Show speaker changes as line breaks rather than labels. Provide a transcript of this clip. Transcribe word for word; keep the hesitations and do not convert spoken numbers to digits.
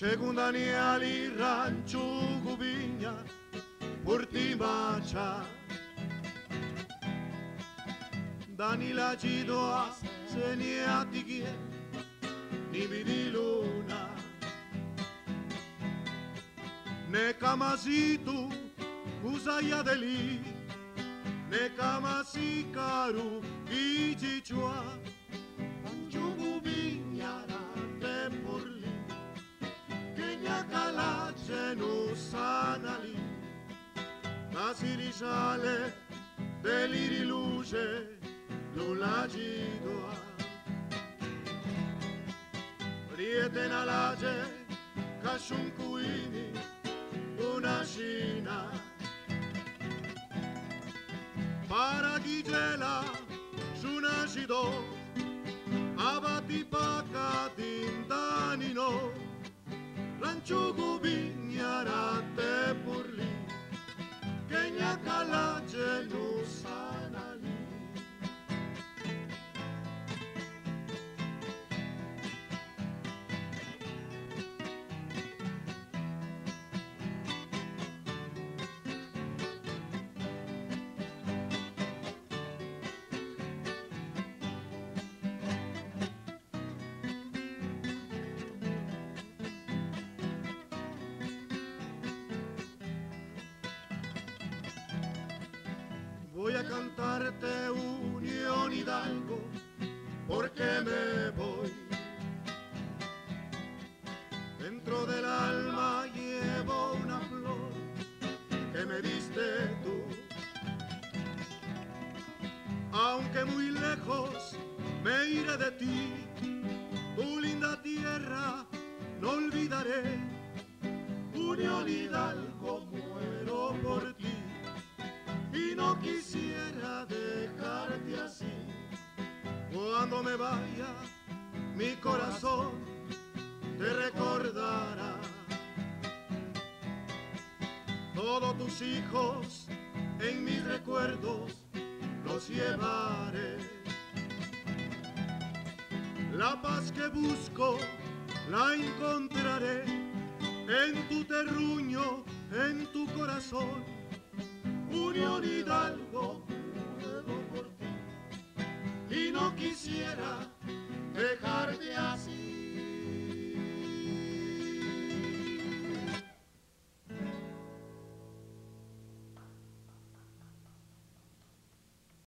Segunda Niali Rancho Gubiña Purtimacha Danila Chidoa Seniatigie Nividiluna Nekamasitu Usaya Deli Nekamasi-karu Ichichua Chugubiñara Temporli Kenyakalache no sanali Nasirisale Deliriluce Lulajidoa Rietenalaje Kashunkuini Una China Para Gigela Shunashido Abatipaka Tintanino Rancho Gubiñara Tepurli Kenyakalache no sanali Voy a cantarte Unión Hidalgo porque me voy. Dentro del alma llevo una flor que me diste tú. Aunque muy lejos me iré de ti, tu linda tierra no olvidaré. Unión Hidalgo, muero por ti. Y no quisiera dejarte así. Cuando me vaya, mi corazón te recordará. Todos tus hijos en mis recuerdos los llevaré. La paz que busco la encontraré en tu terruño, en tu corazón. Unión Hidalgo, muero por ti y no quisiera